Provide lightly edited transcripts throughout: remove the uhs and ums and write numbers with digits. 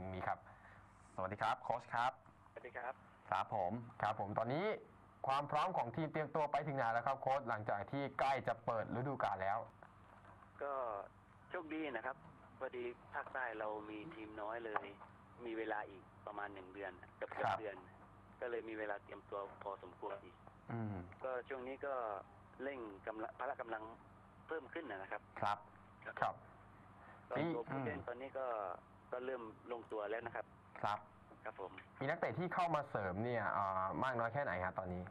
งนี้ครับสวัสดีครับโค้ชครับสวัสดีครับครับผมตอนนี้ความพร้อมของทีมเตรียมตัวไปถึงไหนแล้วครับโค้ชหลังจากที่ใกล้จะเปิดฤดูกาลแล้วก็โชคดีนะครับพอดีภาคใต้เรามีทีมน้อยเลยมีเวลาอีกประมาณ1 เดือนเกือบเดือนก็เลยมีเวลาเตรียมตัวพอสมควรอีกก็ช่วงนี้ก็เร่งพละกำลังเพิ่มขึ้นนะครับครับตัวผู้เล่นตอนนี้ก็เริ่มลงตัวแล้วนะครับครับผมมีนักเตะที่เข้ามาเสริมเนี่ยมากน้อยแค่ไหนครับตอนนี้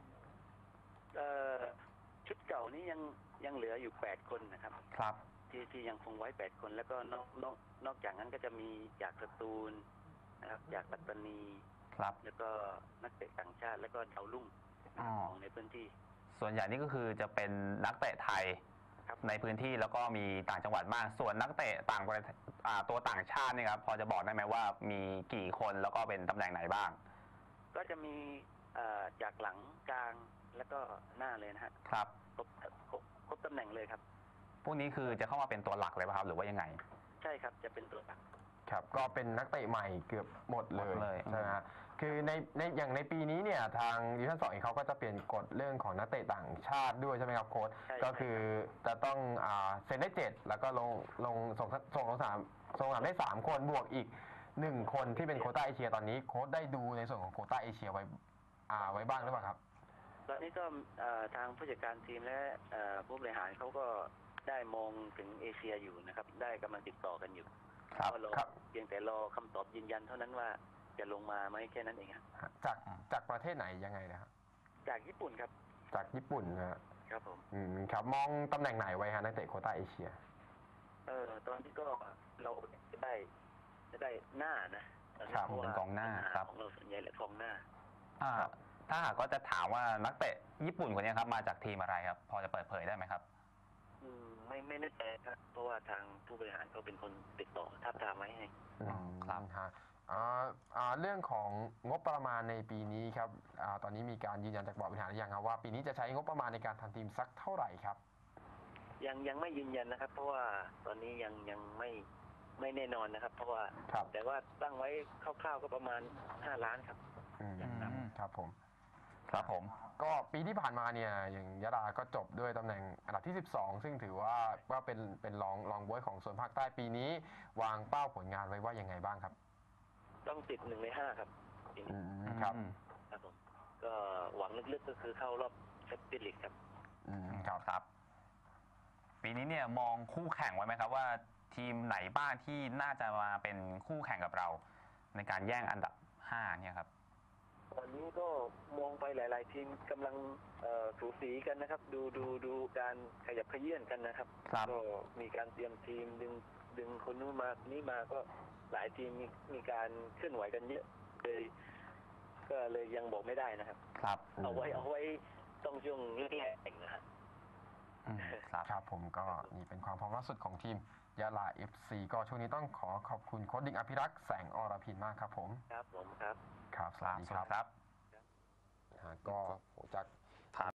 ชุดเก่านี้ยังเหลืออยู่8 คนนะครับที่ยังคงไว้8 คนแล้วก็นอกจากนั้นก็จะมีจากสตูลนะครับจากปัตตานีแล้วก็นักเตะต่างชาติแล้วก็ดาวรุ่งของในพื้นที่ส่วนใหญ่นี่ก็คือจะเป็นนักเตะไทยในพื้นที่แล้วก็มีต่างจังหวัดมากส่วนนักเตะตัวต่างชาตินี่ครับพอจะบอกได้ไหมว่ามีกี่คนแล้วก็เป็นตำแหน่งไหนบ้างก็จะมีจากหลังกลางแล้วก็หน้าเลยนะฮะครับครบตำแหน่งเลยครับพวกนี้คือจะเข้ามาเป็นตัวหลักเลยป่ะครับหรือว่ายังไงใช่ครับจะเป็นตัวหลักครับก็เป็นนักเตะใหม่เกือบหมดเลยใช่ไหมฮะคืออย่างในปีนี้เนี่ยทางดิวิชั่น 2เขาก็จะเปลี่ยนกฎเรื่องของนักเตะต่างชาติด้วยใช่ไหมครับโค้ชก็คือจะต้องเซ็นได้7แล้วก็ลงส่งลง3ได้3 คนบวกอีก1 คนที่เป็นโควต้าเอเชียตอนนี้โค้ชได้ดูในส่วนของโควต้าเอเชียไว้บ้างหรือเปล่าครับตอนนี้ก็ทางผู้จัดการทีมและผู้บริหารเขาก็ได้มองถึงเอเชียอยู่นะครับได้กำลังติดต่อกันอยู่ก็รอเพียงแต่รอคำตอบยืนยันเท่านั้นว่าจะลงมาไหมแค่นั้นเองครับจากประเทศไหนยังไงนะครับจากญี่ปุ่นครับจากญี่ปุ่นนะครับผมครับมองตำแหน่งไหนไว้ฮะนักเตะโควต้าเอเชียตอนที่ก็เราจะได้หน้านะครับเป็นกองหน้าครับของเราส่วนใหญ่แหละกองหน้าถ้าหากก็จะถามว่านักเตะญี่ปุ่นคนนี้ครับมาจากทีมอะไรครับพอจะเปิดเผยได้ไหมครับไม่แน่ใจครับเพราะว่าทางผู้บริหารเขาเป็นคนติดต่อทับทามไว้ให้ครับเรื่องของงบประมาณในปีนี้ครับตอนนี้มีการยืนยันจากบอร์ดบริหารหรือยังครับว่าปีนี้จะใช้งบประมาณในการทำทีมสักเท่าไหร่ครับยังไม่ยืนยันนะครับเพราะว่าตอนนี้ยังไม่แน่นอนนะครับเพราะว่าแต่ว่าตั้งไว้คร่าวๆก็ประมาณ5 ล้านครับครับผมก็ปีที่ผ่านมาเนี่ยอย่างยะลาก็จบด้วยตำแหน่งอันดับที่12ซึ่งถือว่าเป็นรองบ๊วยของโซนภาคใต้ปีนี้วางเป้าผลงานไว้ว่ายังไงบ้างครับต้องติด1 ใน 5ครับครับผมก็หวังลึกๆก็คือเข้ารอบแชมเปี้ยนลีกครับครับปีนี้เนี่ยมองคู่แข่งไว้ไหมครับว่าทีมไหนบ้างที่น่าจะมาเป็นคู่แข่งกับเราในการแย่งอันดับ5เนี่ยครับตอนนี้ก็มองไปหลายๆทีมกำลังสูสีกันนะครับดูการขยับเขยื่อนกันนะครับก็มีการเตรียมทีมดึงคนนู้นมานี้มาก็หลายทีมมีการเคลื่อนไหวกันเยอะเลยก็เลยยังบอกไม่ได้นะครับเอาไว้ต้องช่วงแรกๆนะครับครับผมก็นี่เป็นความพร้อมล่าสุดของทีมยะลา FC ก็ช่วงนี้ต้องขอบคุณโค้ชดิ่งอภิรักษ์แสงอรพินมากครับผมครับครับสวัสดีครับก็จาก